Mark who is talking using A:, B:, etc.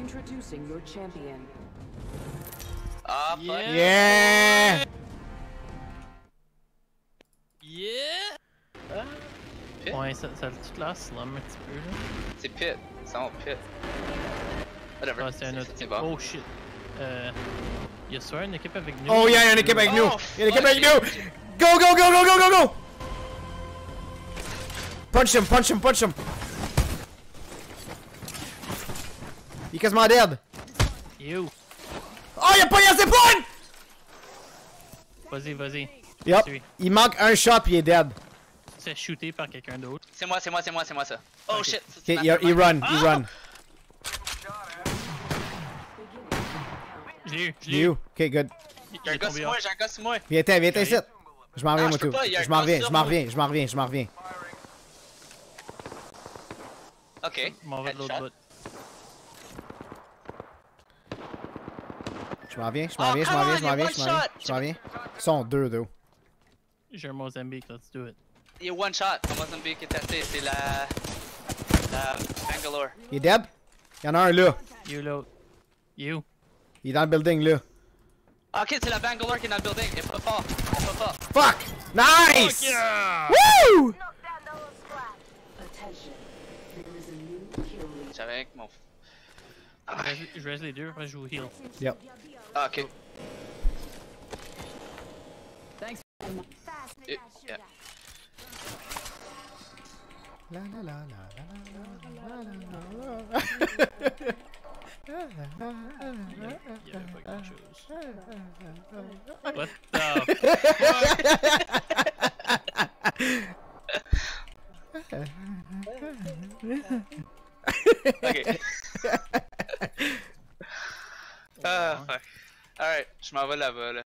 A: Introducing your champion.
B: Ah, fuck.
C: Yeah!
D: Yeah!
B: Pit?
D: Ouais, ça a-tu l'air slum un petit peu là?
B: C'est pit. C'est en pit. Whatever.
D: Ah, c'est un autre
B: C'est
D: type.
B: bon.
D: Oh shit. Y'a soit une équipe avec nous.
C: Oh yeah, y'a une équipe avec nous!
B: Oh,
C: Y'a une équipe avec
B: fuck.
C: nous! Go, go, go, go, go, go, go! Punch him, punch him, punch him! Il est quasiment dead!
D: You!
C: Oh, y'a pas assez points!
D: Vas-y, vas-y.
C: Yup,
D: Suis.
C: il manque un shot pis il est dead.
D: C'est shooté par quelqu'un d'autre.
B: C'est moi ça. Oh
D: Ok.
B: shit.
C: Ok, il run, il run.
D: Je l'ai eu,
C: Il est où? Ok, good.
B: J'ai un gars sur moi, j'ai un gars sur moi.
C: Viens-t'en ici. Je m'en reviens,
B: Ah,
C: moi
B: je peux
C: tout.
B: pas, il y a un
C: Je m'en reviens,
B: gars
C: je m'en
B: sur
C: reviens, je m'en reviens, je m'en reviens.
B: Ok.
D: Je m'en vais de l'autre
B: Headshot.
D: bout.
C: Je m'en reviens, je
B: Oh,
C: m'en reviens, je m'en
B: come
C: reviens,
B: on,
C: je m'en reviens,
B: il y a
C: je m'en reviens.
B: one
C: Je m'en reviens. Ils sont deux, deux.
D: J'ai un Mozambique, let's do it.
B: Il y a one shot. Comment Mozambique est assez? C'est la Bangalore.
C: Il est dead? Il y en a un là.
D: You l'autre. You.
C: Il est dans le building là.
B: Ah, ok, c'est la Bangalore qui est dans le building. Il est pas fort. Il est pas fort.
C: Fuck! Nice!
D: Fuck yeah!
C: Woo!
A: Attention. There is a new kill leader.
B: J'avais avec mon. Ah,
D: Je reste les deux, après je vous heal.
C: Yep.
B: ah, ok. Yeah.
C: La la la la la la
D: Il y avait pas grand chose. What the
B: Ok. Ah, fuck. Alright, je m'en vais là-bas, là.